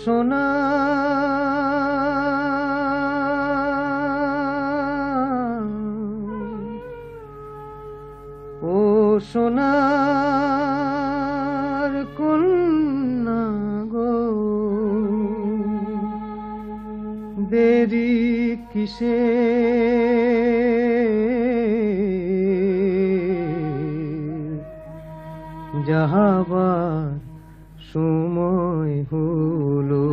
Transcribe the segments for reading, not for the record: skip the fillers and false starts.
সোনা ও সোনার কন্যা গো, দেরি কিসে যাহাবার সময় হলো,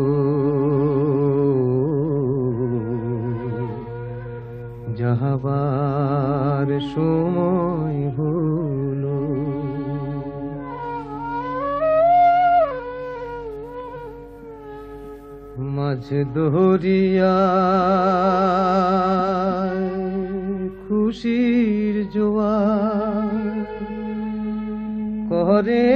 যাহাবার সময় হলো। মাঝ দরিয়ায় খুশির জোয়ার করে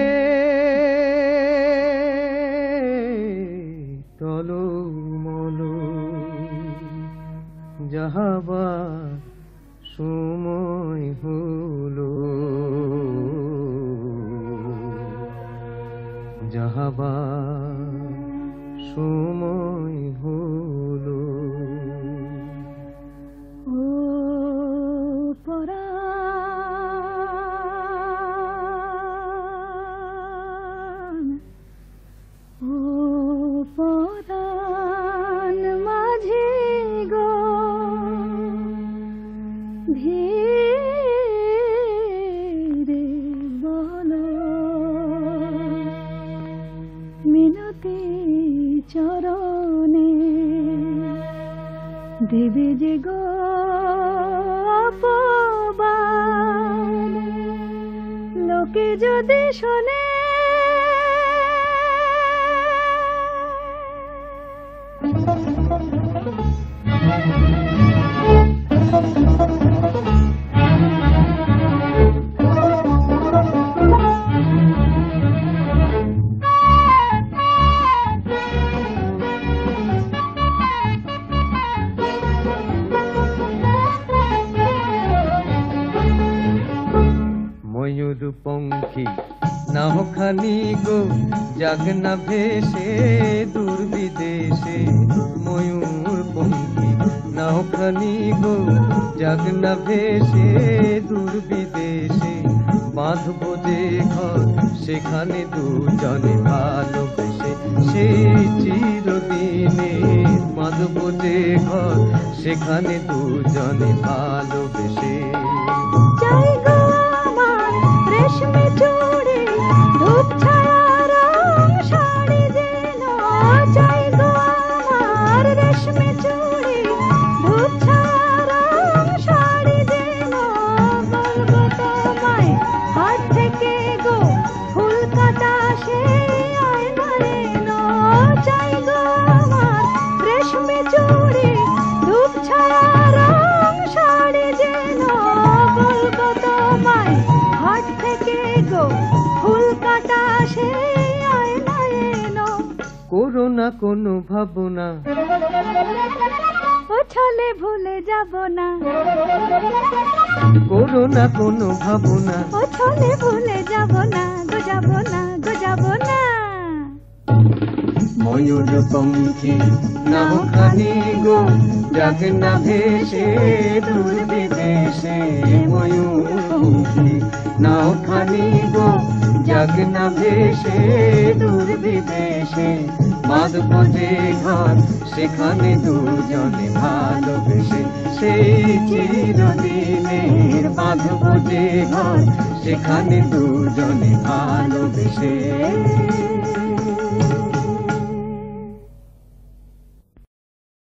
টলমল, যাহাবার সময় হলো, যাহাবার সময় হলো। ও পরাণ, ও পরাণ মাঝি গো, ধীরে বলো মিনতি চরণে, দেবে যে গো অপবাদ, লোকে যদি শোনে। ময়ূর পঙ্খী নাহখানি গো, জাগ না ভেসে দূর বিদেশে। ময়ূর পঙ্খী নাহখানি গো, জাগ না ভেসে দূর বিদেশে। বাঁধবো যে ঘর সেখানে দুজনে ভালোবেসে, সেই চিরদিনে। বাঁধবো যে ঘর সেখানে দুজনে ভালোবেসে। রেশমি চুড়ি ধূপ ছায়া রং শাড়ি যেন চাই গো আমার, রেশমি চুড়ি ধূপ ছায়া রং শাড়ি যেন। বলবো তোমায় হাত থেকে গো ফুল কাটা সেই আয়নারে ন, চাই গো আমার রেশমি চুড়ি ধূপ ছায়া রং শাড়ি যেন। বলবো তোমায় হাট থেকে গো ফুল কাটা সেই আয়নায় এনো। করো না কোনো ভাবনা, ও ছলে ভুলে যাব না। করো না কোনো ভাবনা, ও ছলে ভুলে যাব না গো, যাব না গো, যাব না। ময়ূর পঙ্খী নাহখানি গো, জাগ না ভেসে দূর বিদেশে। ময়ূর পঙ্খী নাহখানি গো, জাগ না ভেসে দূর বিদেশে। বাঁধবো যে ঘর সেখানে দুজনে ভালোবেসে, সেই চিরদিনের। বাঁধবো যে ঘর সেখানে দুজনে ভালোবেসে।